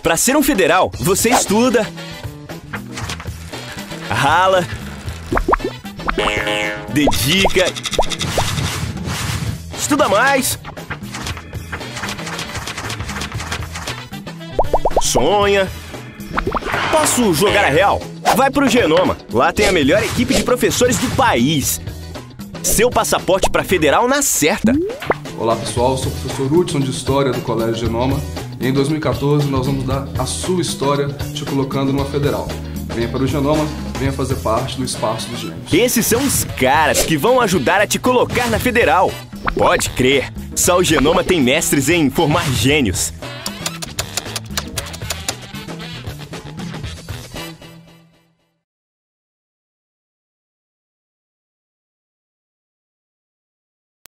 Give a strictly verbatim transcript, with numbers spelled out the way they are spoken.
Para ser um federal, você estuda, rala, dedica, estuda mais, sonha. Posso jogar a real? Vai pro Genoma. Lá tem a melhor equipe de professores do país. Seu passaporte para federal na certa. Olá pessoal, eu sou o professor Hudson de História do Colégio Genoma. E em dois mil e quatorze nós vamos dar a sua história te colocando numa federal. Venha para o Genoma, venha fazer parte do Espaço dos Gênios. Esses são os caras que vão ajudar a te colocar na federal. Pode crer, só o Genoma tem mestres em formar gênios.